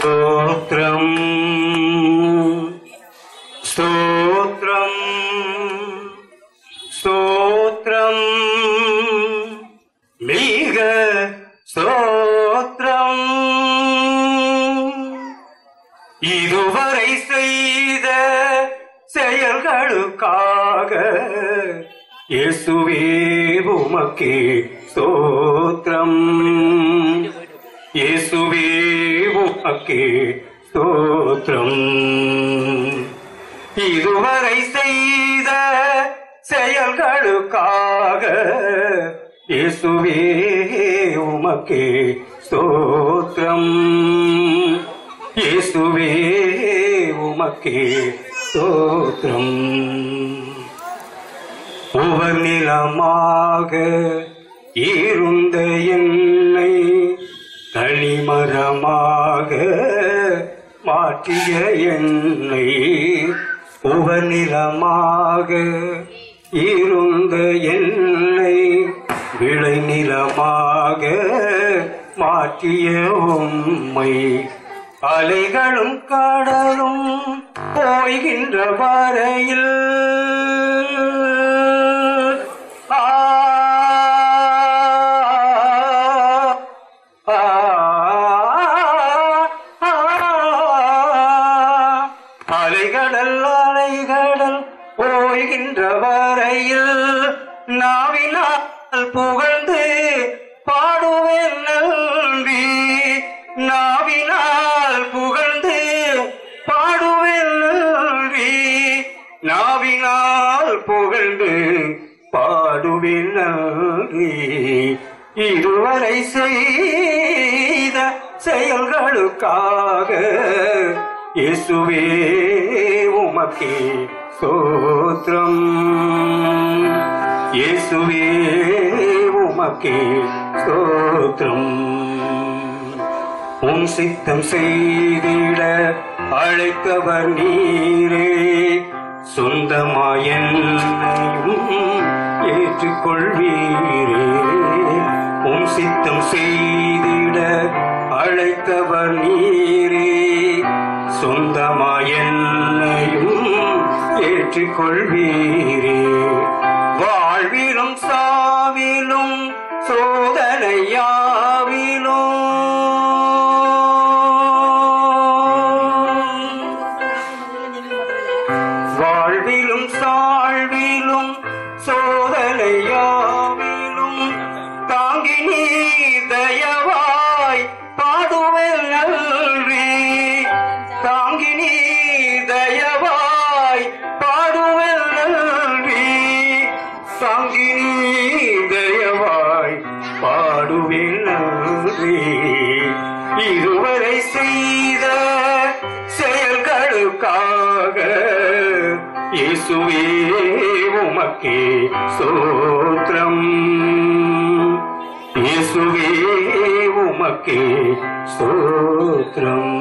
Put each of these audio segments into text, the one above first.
स्तोत्रम् स्तोत्रम् स्तोत्रम् MiG स्तोत्रम् இதுவரை செய்த செயல்களுக்காக இயேசுவே உமக்கே ஸ்தோத்திரம். இயேசுவே உமக்கே ஸ்தோத்திரம். இதுவரை செய்த செயல்களுக்காக இயேசுவே உமக்கே ஸ்தோத்திரம். இயேசுவே உமக்கே ஸ்தோத்திரம். உவர்நிலமாக இருந்த என்னை தனிமரமாக மாற்றிய என்னை, உவர்நிலமாக இருந்த என்னை விளைநிலமாக மாற்றிய உம்மை, அலைகளும் கடலும் போய்கின்ற வரையில் அலைகடல் போய்கின்ற வரையில் நாவினால் புகழ்ந்து பாடுவேன் நன்றி. நாவினால் புகழ்ந்து பாடுவேன் நன்றி. நாவினால் புகழ்ந்து பாடுவேன் நன்றி. இதுவரை செய்த செயல்களுக்காக இயேசுவே உமக்கே ஸ்தோத்திரம். இயேசுவே உமக்கே ஸ்தோத்திரம். உம் சித்தம் செய்திட அழைத்தவர் நீரே, சொந்தமாய் என்னையும் ஏற்றுக்கொள்வீரே. உம் சித்தம் செய்திட அழைத்தவர் நீரே, சொந்தமாய் என்னையும் ஏற்றுக்கொள்வீரே. வாழ்விலும் சாவிலும் சோதனையாவிலும் வாழ்விலும் சாழ்விலும் சோதனையாவிலும் தாங்கி நீ தயவாய் பாடுவேன் நன்றி. தாங்கி நீ தயவாய் பாடுவேன் நன்றி. தாங்கி நீ தயவாய் பாடுவேன் நன்றி. இதுவரை செய்த செயல்களுக்காக இயேசுவே உமக்கே ஸ்தோத்திரம். இயேசுவே உமக்கே ஸ்தோத்திரம்.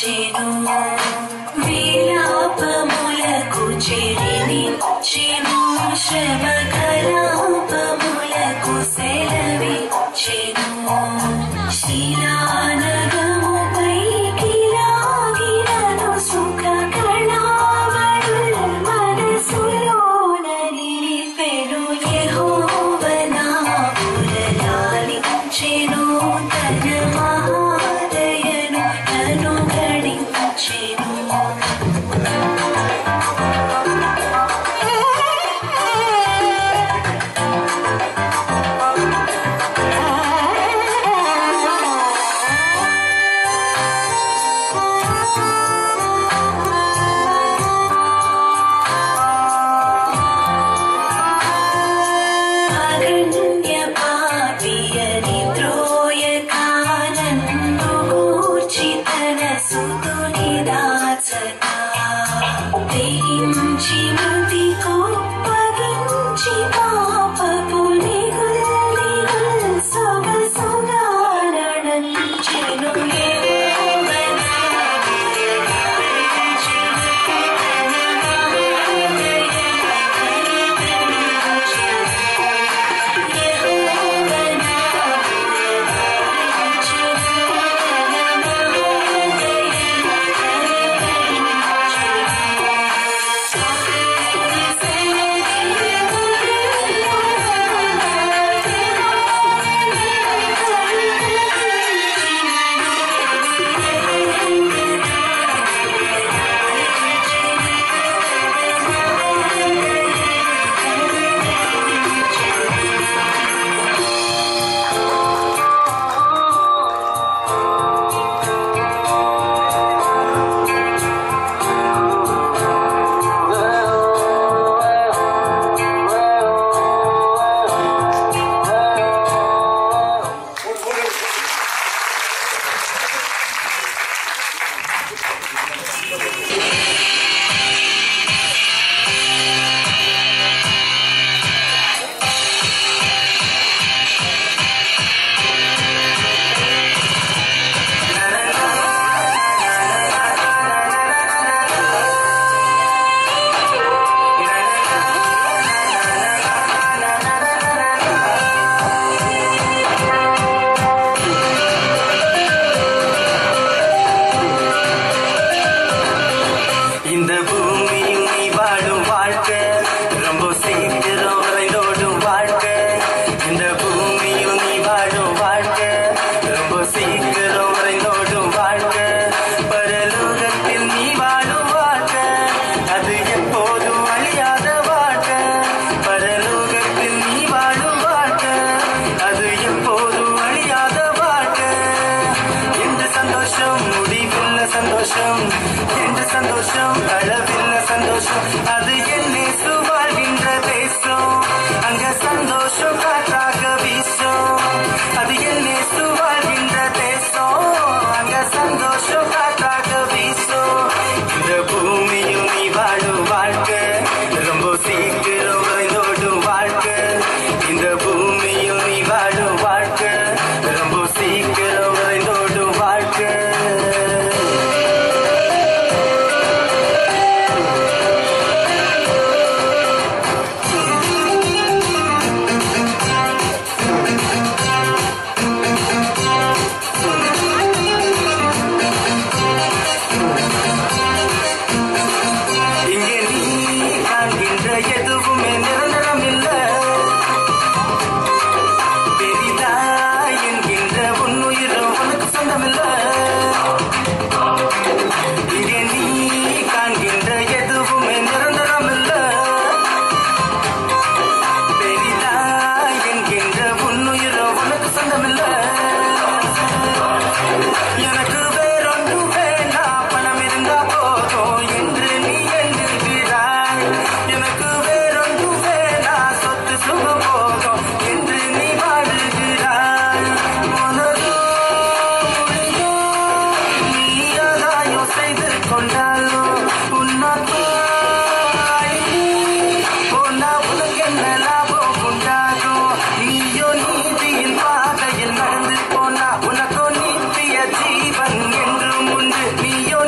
நீயோ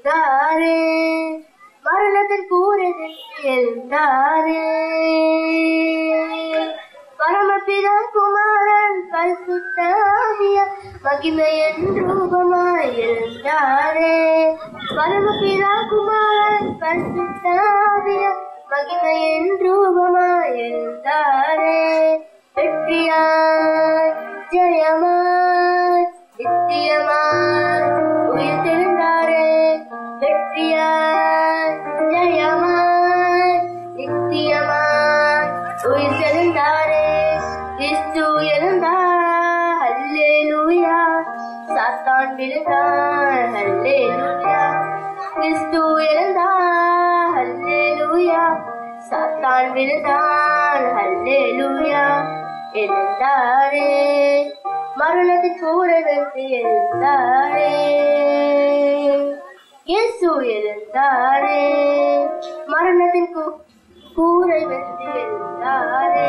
எழுந்தாரே, மரணத்தின் கூரைகள் எழுந்தாரே. பரமபிதா குமாரன் பரிசுத்த ஆவியார் மகிமையின் ரூபமாய் எழுந்தாரே. பரமபிதா குமாரன் பரிசுத்த ஆவியார் மகிமையின் ரூபமாய் எழுந்தாரே. வெற்றியாய் ஜெயமாய் நித்தியமாய் உயிர்த்தெழுந்தாரே. வெற்றியாய் ஜெயமாய் நித்தியமாய் உயிர்த்தெழுந்தாரே. கிறிஸ்து எழுந்தார், ஹல்லேலூயா. சாத்தான் விழுந்தார், ஹல்லேலூயா. கிறிஸ்து எழுந்தார், ஹல்லேலூயா. சாத்தான் விழுந்தான், ஹல்லேலூயா. எழுந்தாரே, மரணத்தின் கூரை வென்று எழுந்தாரே. இயேசு எழுந்தாரே, மரணத்தின் கூரை வென்று எழுந்தாரே.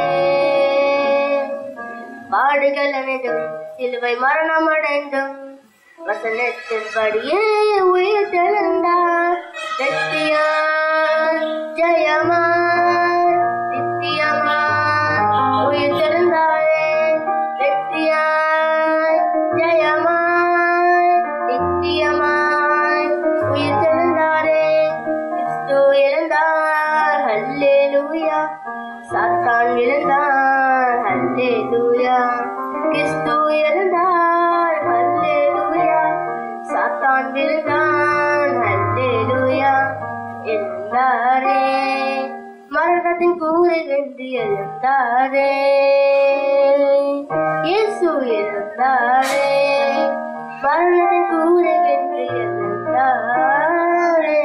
பாடுகள் அனைத்தும் சிலுவை மரணம் அடைந்தும் வசனத்தின்படியே உயிர் தெழுந்தார். வெற்றியாய் ஜெயமாய் நித்தியமாய் உயிர் தெழுந்தாரே. வெற்றியாய் ஜெயமாய் நித்தியமாய் உயிர் தெழுந்தாரே. கிறிஸ்து எழுந்தார், ஹல்லேலூயா. சாத்தான் விழுந்தார், ஹல்லேலூயா. கிறிஸ்து எழுந்தார், ஹல்லேலூயா. சாத்தான் விழுந்தான், ஹல்லேலூயா. எழுந்தாரே, மரணத்தின் கூரை வென்று எழுந்தாரே. இயேசு எழுந்தாரே, மரணத்தின் கூரை வென்று எழுந்தாரே.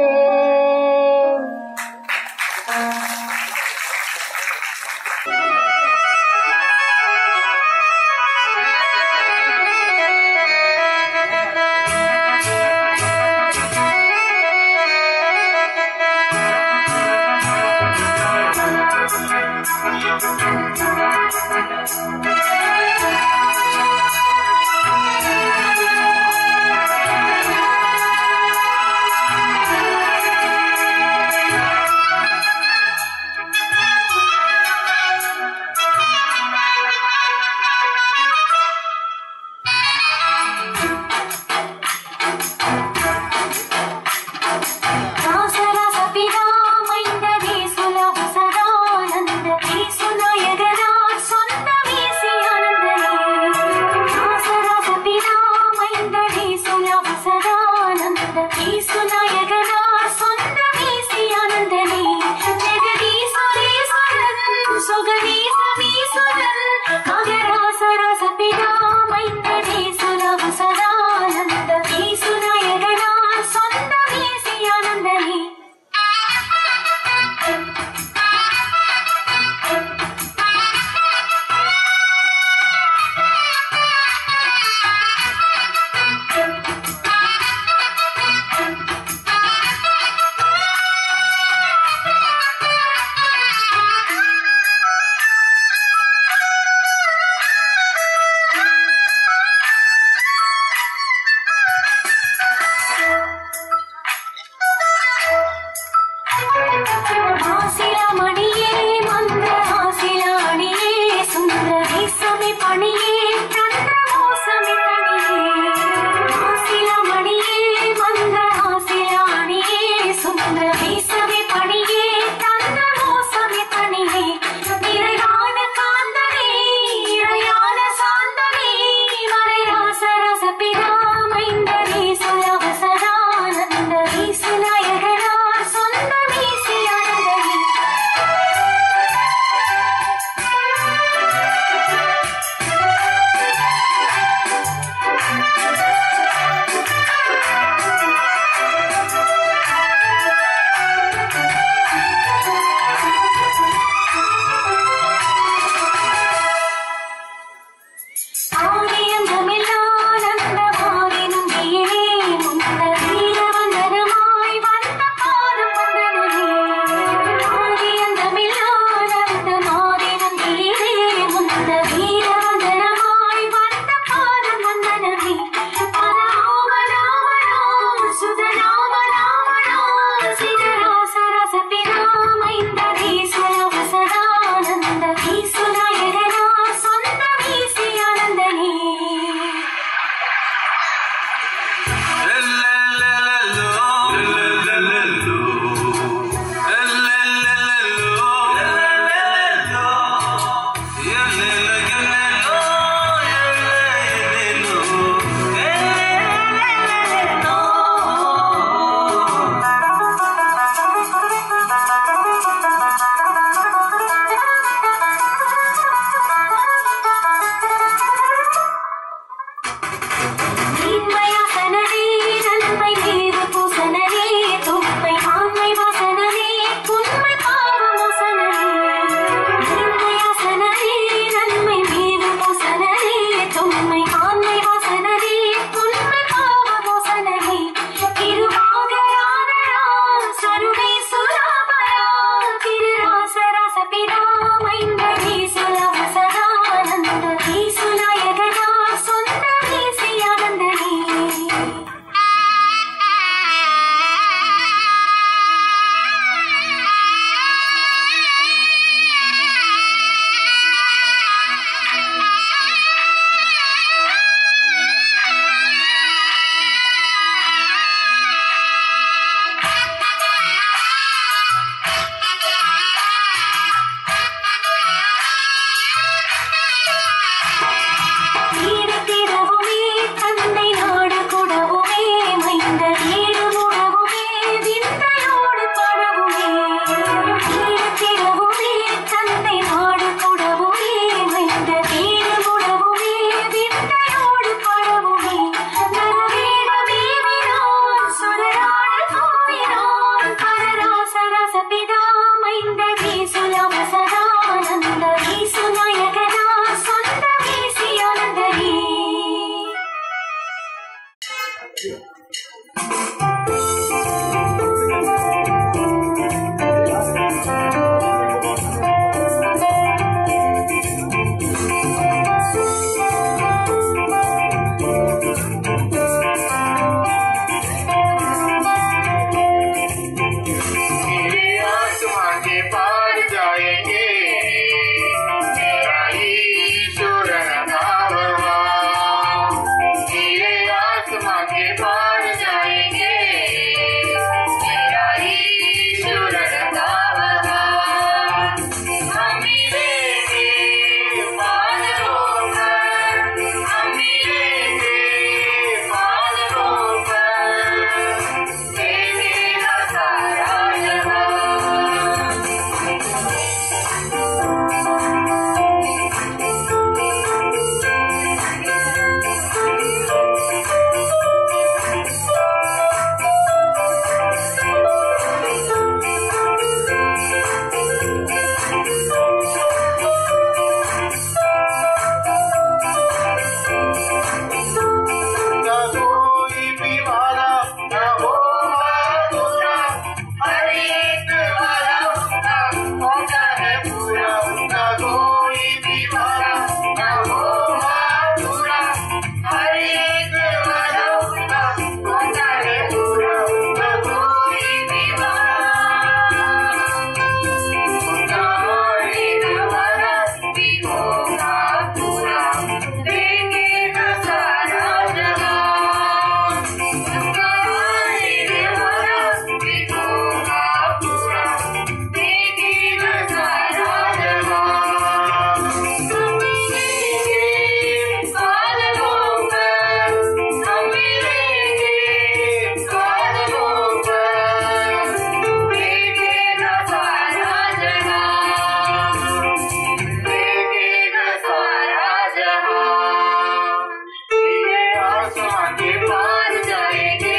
आसमान के पार जाएंगे,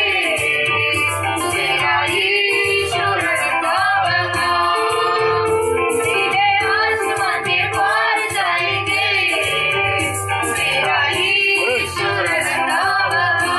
मेरा ईश्वर गावेगा। सीधे आसमान के पार जाएंगे, मेरा ईश्वर गावेगा।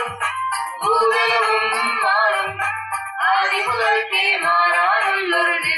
ஆதி முதல் மாறானுள்ளொரு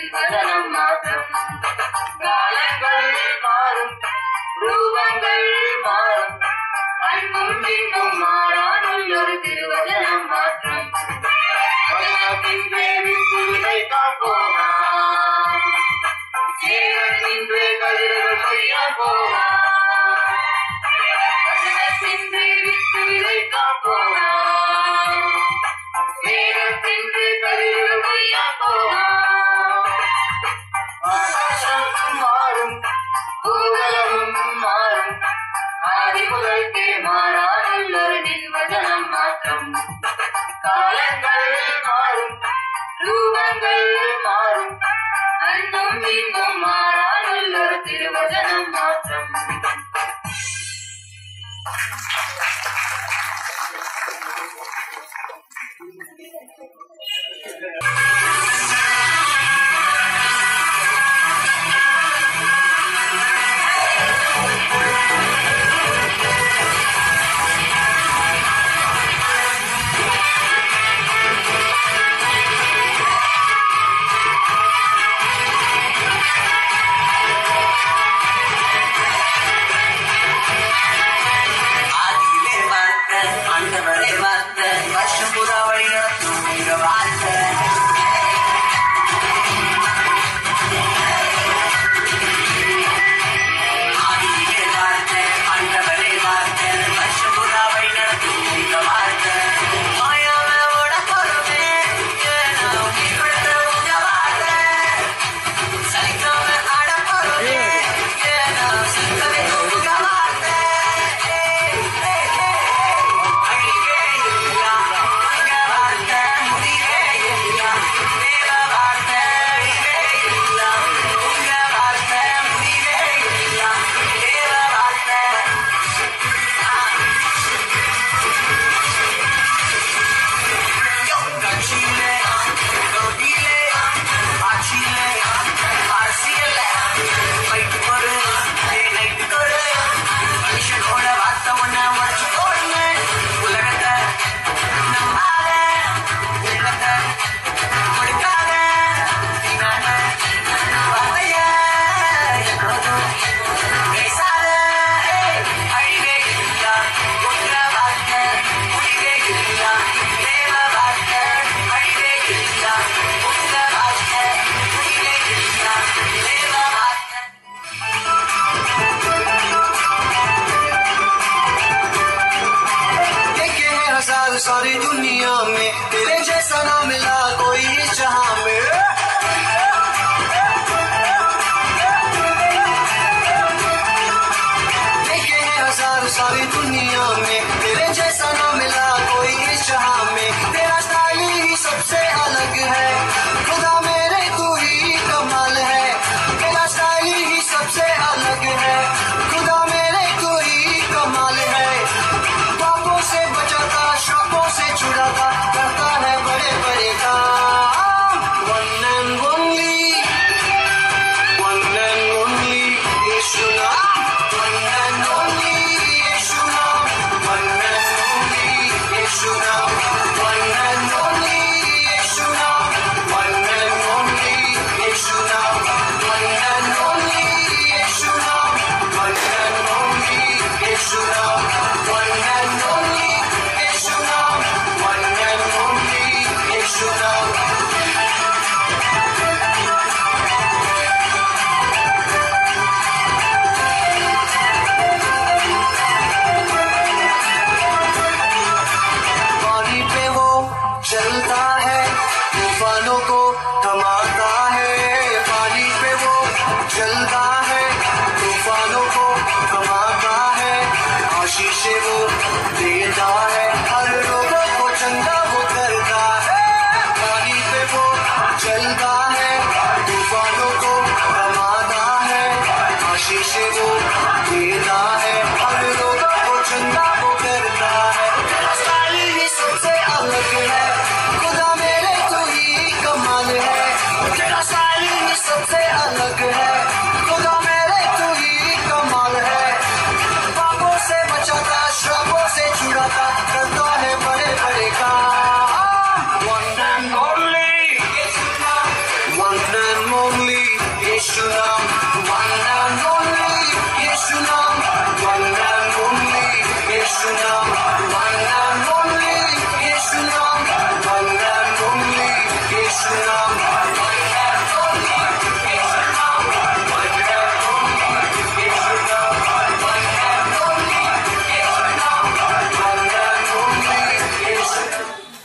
only Yeshu Nam, one and only Yeshu Nam, one and only Yeshu Nam, one and only Yeshu Nam, one and only Yeshu Nam, one and only Yeshu Nam, one and only Yeshu Nam, one and only Yeshu Nam, one and only Yeshu Nam.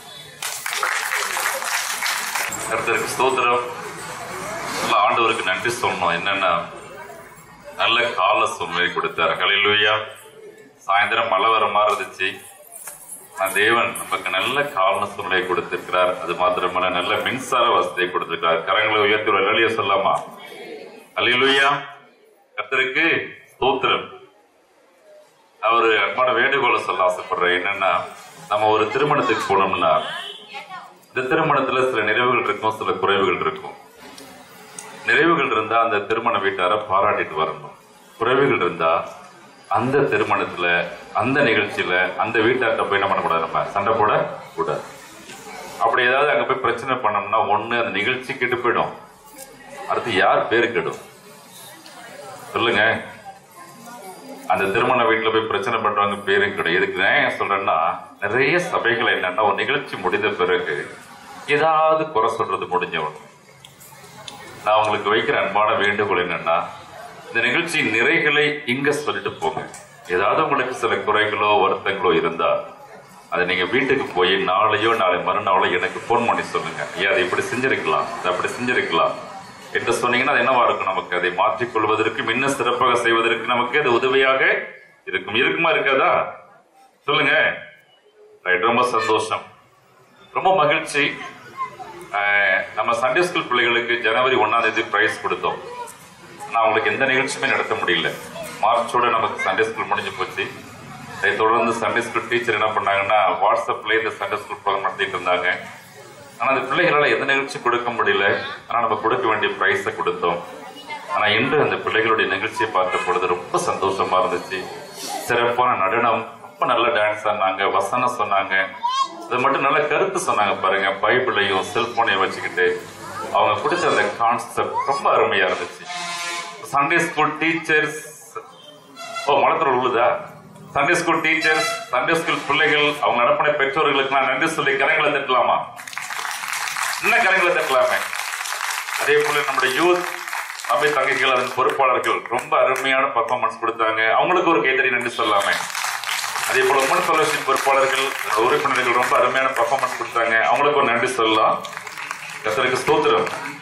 கர்த்தருக்கு ஸ்தோத்திரம். ஆண்டவருக்கு நன்றி சொல்லணும். என்னன்னா நல்ல கால சூழ்நிலை கொடுத்தார். ஹல்லேலூயா. சாயந்தரம் மழை வர மாதிரி இருந்துச்சு. தேவன் நமக்கு நல்ல கால சூழ்நிலை கொடுத்திருக்கிறார். அது மாத்திரமல்ல நல்ல மின்சார வசதியை கொடுத்திருக்கிறார். கரங்களை உயர்த்தி ஒரு ஹல்லேலூயா சொல்லாமா? ஹல்லேலூயா. கர்த்தருக்கு ஸ்தோத்திரம். அவரு அன்பான வேண்டுகோளை சொல்ல ஆசைப்படுறேன். என்னன்னா நம்ம ஒரு திருமணத்துக்கு போனோம்னா இந்த திருமணத்துல சில நிறைவுகள் இருக்கும், சில குறைவுகள் இருக்கும். நிறைவுகள் இருந்தா அந்த திருமண வீட்டார பாராட்டிட்டு வரணும். குறைவுகள் இருந்தா அந்த திருமணத்துல அந்த நிகழ்ச்சியில அந்த வீட்டார்ட்ட போய் என்ன பண்ணக்கூடாது, நம்ம சண்டை போட கூடாது. அப்படி ஏதாவது அங்க போய் பிரச்சனை பண்ணோம்னா ஒண்ணு அந்த நிகழ்ச்சி கெட்டு போயிடும், அடுத்து யார் பேரு கெடும் சொல்லுங்க. அந்த திருமண வீட்டுல போய் பிரச்சனை பண்றவங்க பேரு கிடையாது. எதுக்கு நான் சொல்றேன்னா நிறைய சபைகள் என்னன்னா ஒரு நிகழ்ச்சி முடிந்த பிறகு ஏதாவது குறை சொல்றது முடிஞ்சவன். நான் உங்களுக்கு வைக்கிற அன்பான வேண்டுகோள் என்னன்னா இந்த நிகழ்ச்சியின் நிறைகளை இங்க சொல்லிட்டு போங்க. ஏதாவது உங்களுக்கு சில குறைகளோ வருத்தங்களோ இருந்தா அதை நீங்க வீட்டுக்கு போய் நாளையோ நாளை மறுநாளோ எனக்கு போன் பண்ணி சொல்லுங்க. ஏன் அதை இப்படி செஞ்சிருக்கலாம், அதை அப்படி செஞ்சிருக்கலாம் என்று சொன்னீங்கன்னா அது என்னவா இருக்கும், நமக்கு அதை மாற்றிக்கொள்வதற்கு இன்னும் சிறப்பாக செய்வதற்கு நமக்கு அது உதவியாக இருக்கும். இருக்குமா இருக்காதா சொல்லுங்க. ரொம்ப சந்தோஷம், ரொம்ப மகிழ்ச்சி. நம்ம சண்டே ஸ்கூல் பிள்ளைகளுக்கு ஜனவரி 1ஆம் தேதி பிரைஸ் கொடுத்தோம். நான் உங்களுக்கு எந்த நிகழ்ச்சியுமே நடத்த முடியல. மார்ச்சோட நமக்கு சண்டே ஸ்கூல் முடிஞ்சு போச்சு. அதை தொடர்ந்து சண்டே ஸ்கூல் டீச்சர் என்ன பண்ணாங்கன்னா வாட்ஸ்அப்ல இந்த சண்டே ஸ்கூல் ப்ரோக்ராம் நடத்திட்டு இருந்தாங்க. ஆனா அந்த பிள்ளைகளால் எந்த நிகழ்ச்சி கொடுக்க முடியல. ஆனா நம்ம கொடுக்க வேண்டிய பிரைஸை கொடுத்தோம். ஆனா இன்று அந்த பிள்ளைகளுடைய நிகழ்ச்சியை பார்த்த பொழுது ரொம்ப சந்தோஷமா இருந்துச்சு. சிறப்பான நடனம், ரொம்ப நல்ல டான்ஸ் ஆனாங்க, வசனம் சொன்னாங்க, அது மட்டும் நல்ல கருத்து சொன்னாங்க. பாருங்க, பைபிளையும் செல்போனையும் வச்சுக்கிட்டு அவங்க பிடிச்ச அந்த கான்செப்ட் ரொம்ப அருமையா இருந்துச்சு. சண்டே ஸ்கூல் டீச்சர்ஸ், மலத்தூர் உள்ளதா Sunday school teachers, Sunday school பிள்ளைகள், அவங்க நடப்பின பெற்றோர்களுக்கு நான் நன்றி சொல்லி கரங்களை தட்டலாமா? இன்னும் கரங்களை தட்டலாமே. அதே போல நம்முடைய யூத் அபை தங்கைகள், அதன் பொறுப்பாளர்கள் ரொம்ப அருமையான பர்ஃபார்மன்ஸ் கொடுத்தாங்க. அவங்களுக்கு ஒரு கைத்தறி நன்றி சொல்லாமே. அதே போல உமன் ஃபெலோஷிப் பொறுப்பாளர்கள், உறுப்பினர்கள் ரொம்ப அருமையான பர்ஃபார்மன்ஸ் கொடுத்தாங்க. அவங்களுக்கு ஒரு நன்றி சொல்லலாம். கர்த்தருக்கு ஸ்தோத்திரம்.